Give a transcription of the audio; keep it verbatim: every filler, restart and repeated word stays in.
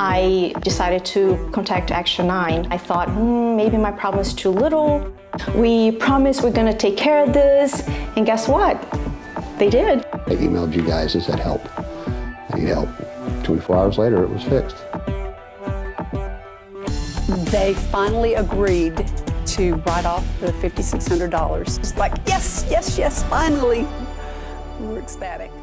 I decided to contact Action nine. I thought, hmm, maybe my problem is too little. We promised we're going to take care of this, and guess what? They did. I emailed you guys and said, help. I need help. twenty-four hours later, it was fixed. They finally agreed to write off the five thousand six hundred dollars. It's like, yes, yes, yes, finally. We were ecstatic.